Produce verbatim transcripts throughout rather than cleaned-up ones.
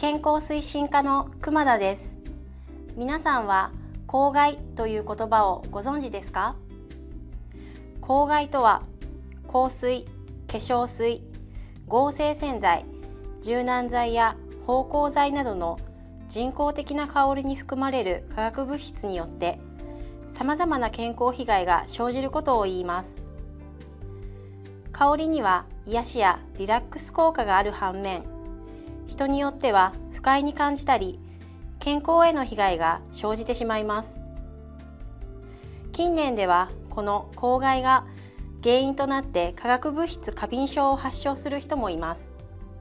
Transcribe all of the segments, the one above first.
健康推進課の熊田です。皆さんは口外という言葉をご存知ですか？口外とは香水、化粧水、合成洗剤、柔軟剤や芳香剤などの人工的な香りに含まれる化学物質によってさまざまな健康被害が生じることを言います。香りには癒しやリラックス効果がある反面、人によっては不快に感じたり健康への被害が生じてしまいます。近年ではこの口外が原因となって化学物質過敏症を発症する人もいます。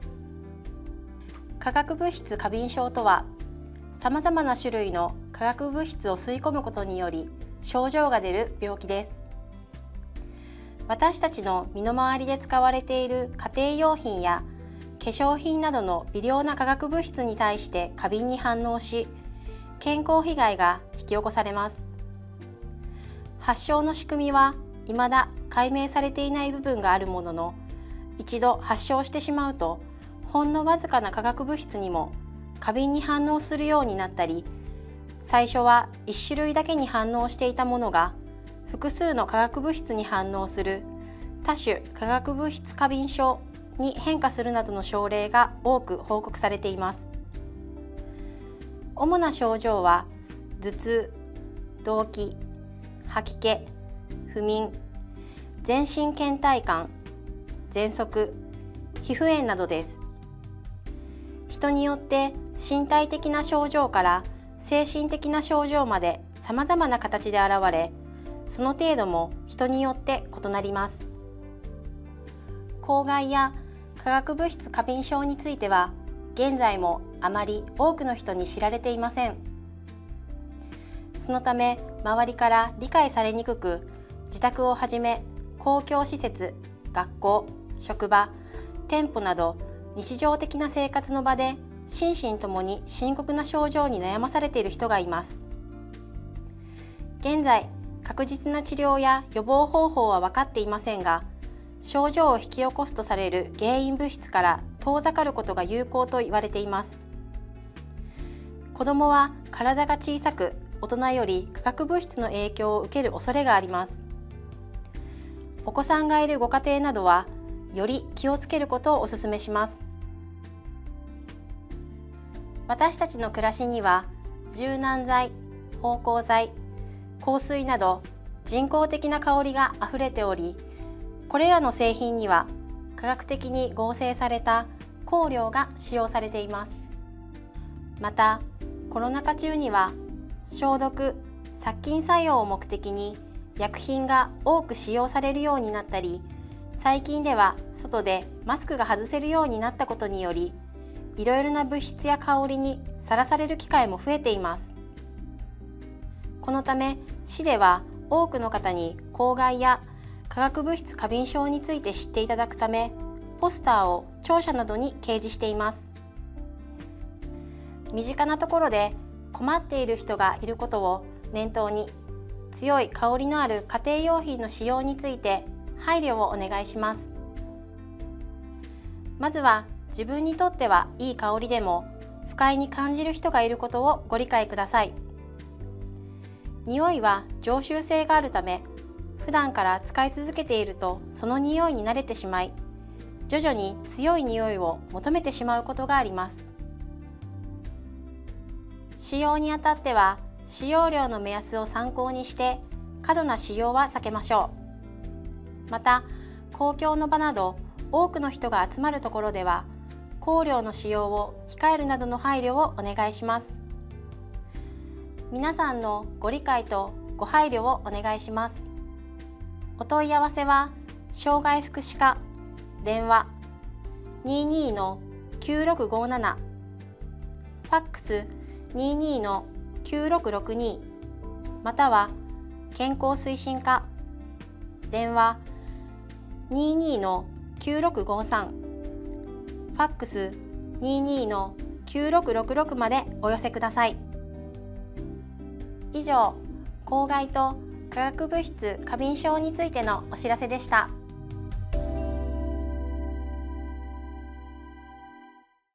化学物質過敏症とは、さまざまな種類の化学物質を吸い込むことにより症状が出る病気です。私たちの身の回りで使われている家庭用品や化粧品などの微量な化学物質に対して過敏に反応し、健康被害が引き起こされます。発症の仕組みは未だ解明されていない部分があるものの、一度発症してしまうとほんのわずかな化学物質にも過敏に反応するようになったり、最初はいち種類だけに反応していたものが複数の化学物質に反応する多種化学物質過敏症に変化するなどの症例が多く報告されています。主な症状は頭痛、動悸、吐き気、不眠、全身倦怠感、喘息、皮膚炎などです。人によって身体的な症状から精神的な症状までさまざまな形で現れ、その程度も人によって異なります。口外や化学物質過敏症については現在もあまり多くの人に知られていません。そのため周りから理解されにくく、自宅をはじめ公共施設、学校、職場、店舗など日常的な生活の場で心身ともに深刻な症状に悩まされている人がいます。現在、確実な治療や予防方法は分かっていませんが、症状を引き起こすとされる原因物質から遠ざかることが有効と言われています。子どもは体が小さく、大人より化学物質の影響を受ける恐れがあります。お子さんがいるご家庭などは、より気をつけることをお勧めします。私たちの暮らしには、柔軟剤、芳香剤、香水など人工的な香りがあふれており、これらの製品には科学的に合成された香料が使用されています。また、コロナ禍中には消毒・殺菌作用を目的に薬品が多く使用されるようになったり、最近では外でマスクが外せるようになったことにより、いろいろな物質や香りにさらされる機会も増えています。このため、市では多くの方に口外や化学物質過敏症について知っていただくため、ポスターを庁舎などに掲示しています。身近なところで困っている人がいることを念頭に、強い香りのある家庭用品の使用について配慮をお願いします。まずは自分にとってはいい香りでも不快に感じる人がいることをご理解ください。匂いは常習性があるため、普段から使い続けているとその匂いに慣れてしまい、徐々に強い匂いを求めてしまうことがあります。使用にあたっては使用量の目安を参考にして過度な使用は避けましょう。また、公共の場など多くの人が集まるところでは香料の使用を控えるなどの配慮をお願いします。皆さんのご理解とご配慮をお願いします。お問い合わせは障害福祉課電話 にじゅうにのきゅうろくごなな、ファックス にじゅうにのきゅうろくろくに、または健康推進課電話 にじゅうにのきゅうろくごさん、ファックス にじゅうにのきゅうろくろくろくまでお寄せください。以上、口外と化学物質過敏症についてのお知らせでした。